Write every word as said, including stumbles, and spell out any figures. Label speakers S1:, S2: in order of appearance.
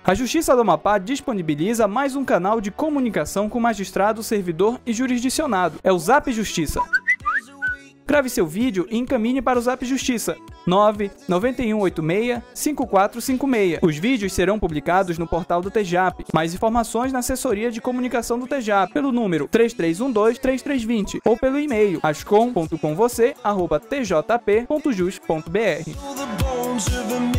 S1: A Justiça do Amapá disponibiliza mais um canal de comunicação com magistrado, servidor e jurisdicionado. É o Zap Justiça. Grave seu vídeo e encaminhe para o Zap Justiça nove nove um oito seis cinco quatro cinco seis. Os vídeos serão publicados no portal do T J A P. Mais informações na assessoria de comunicação do T J A P pelo número três três um dois, três três dois zero ou pelo e-mail ascom ponto com você arroba t j p ponto jus ponto b r.